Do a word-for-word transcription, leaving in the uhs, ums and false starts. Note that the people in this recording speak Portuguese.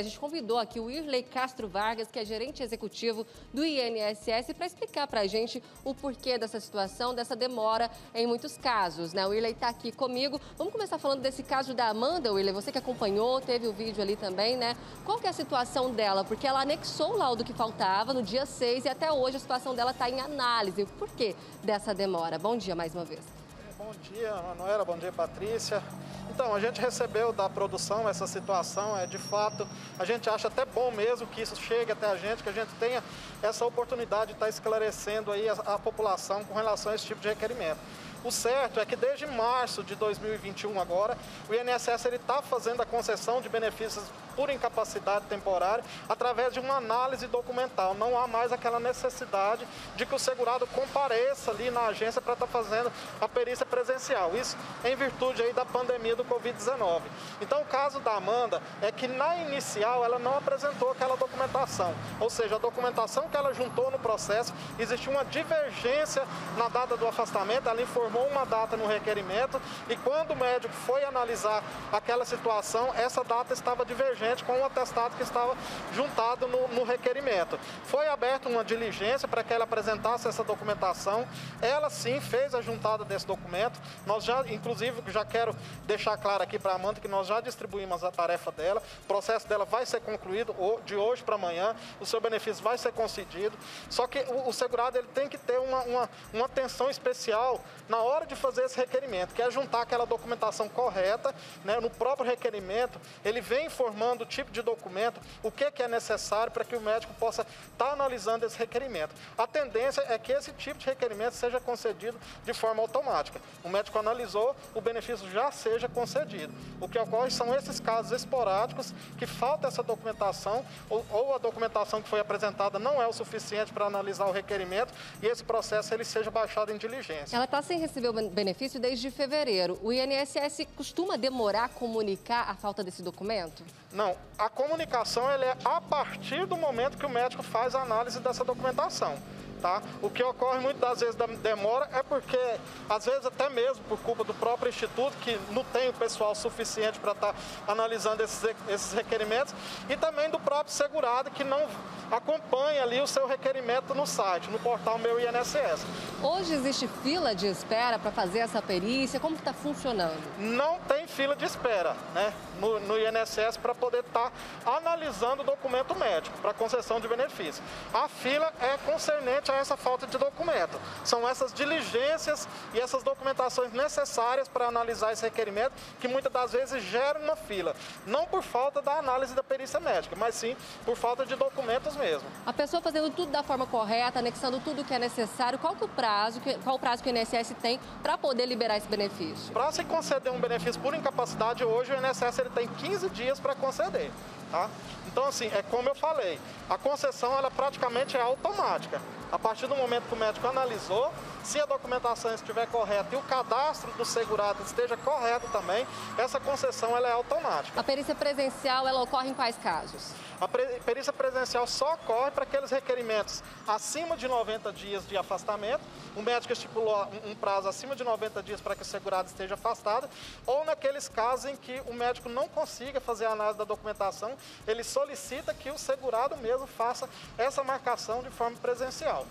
A gente convidou aqui o Irley Castro Vargas, que é gerente executivo do I N S S, para explicar para a gente o porquê dessa situação, dessa demora em muitos casos, né? O Irley está aqui comigo. Vamos começar falando desse caso da Amanda, Irley, você que acompanhou, teve o vídeo ali também, né? Qual que é a situação dela? Porque ela anexou o laudo que faltava no dia seis e até hoje a situação dela está em análise. Por que dessa demora? Bom dia mais uma vez. Bom dia, Manuela. Bom dia, Patrícia. Então, a gente recebeu da produção essa situação, é de fato, a gente acha até bom mesmo que isso chegue até a gente, que a gente tenha essa oportunidade de estar esclarecendo aí a, a população com relação a esse tipo de requerimento. O certo é que desde março de dois mil e vinte e um agora, o I N S S está fazendo a concessão de benefícios por incapacidade temporária através de uma análise documental. Não há mais aquela necessidade de que o segurado compareça ali na agência para estar fazendo a perícia presencial. Isso em virtude aí da pandemia do covid dezenove. Então, o caso da Amanda é que na inicial ela não apresentou aquela documentação. Ou seja, a documentação que ela juntou no processo, existiu uma divergência na data do afastamento, ela informou uma data no requerimento e quando o médico foi analisar aquela situação, essa data estava divergente com o atestado que estava juntado no, no requerimento. Foi aberta uma diligência para que ela apresentasse essa documentação. Ela sim fez a juntada desse documento. Nós já, inclusive, já quero deixar claro aqui para a Amanda que nós já distribuímos a tarefa dela. O processo dela vai ser concluído de hoje para amanhã. O seu benefício vai ser concedido. Só que o, o segurado ele tem que ter uma, uma, uma atenção especial na hora de fazer esse requerimento, que é juntar aquela documentação correta, né? No próprio requerimento, ele vem informando o tipo de documento, o que, que é necessário para que o médico possa estar analisando esse requerimento. A tendência é que esse tipo de requerimento seja concedido de forma automática. O médico analisou, o benefício já seja concedido. O que ocorre são esses casos esporádicos que falta essa documentação ou, ou a documentação que foi apresentada não é o suficiente para analisar o requerimento e esse processo ele seja baixado em diligência. Ela está sem receber o benefício desde fevereiro. O I N S S costuma demorar a comunicar a falta desse documento? Não, a comunicação ela é a partir do momento que o médico faz a análise dessa documentação. Tá? O que ocorre muitas das vezes da demora é porque, às vezes até mesmo por culpa do próprio instituto, que não tem o pessoal suficiente para estar analisando esses, esses requerimentos, e também do próprio segurado que não acompanha ali o seu requerimento no site, no portal Meu I N S S. Hoje existe fila de espera para fazer essa perícia? Como que está funcionando? Não tem fila de espera, né, no, no I N S S para poder estar analisando o documento médico para concessão de benefício. A fila é concernente a essa falta de documento. São essas diligências e essas documentações necessárias para analisar esse requerimento que muitas das vezes geram uma fila. Não por falta da análise da perícia médica, mas sim por falta de documentos mesmo. A pessoa fazendo tudo da forma correta, anexando tudo que é necessário, qual que é o prazo, qual o prazo que o I N S S tem para poder liberar esse benefício? Para se conceder um benefício por incapacidade, hoje o I N S S ele tem quinze dias para conceder. Tá? Então, assim, é como eu falei, a concessão ela praticamente é automática. A partir do momento que o médico analisou, se a documentação estiver correta e o cadastro do segurado esteja correto também, essa concessão ela é automática. A perícia presencial ela ocorre em quais casos? A perícia presencial só ocorre para aqueles requerimentos acima de noventa dias de afastamento. O médico estipulou um prazo acima de noventa dias para que o segurado esteja afastado, ou naqueles casos em que o médico não consiga fazer a análise da documentação, ele solicita que o segurado mesmo faça essa marcação de forma presencial.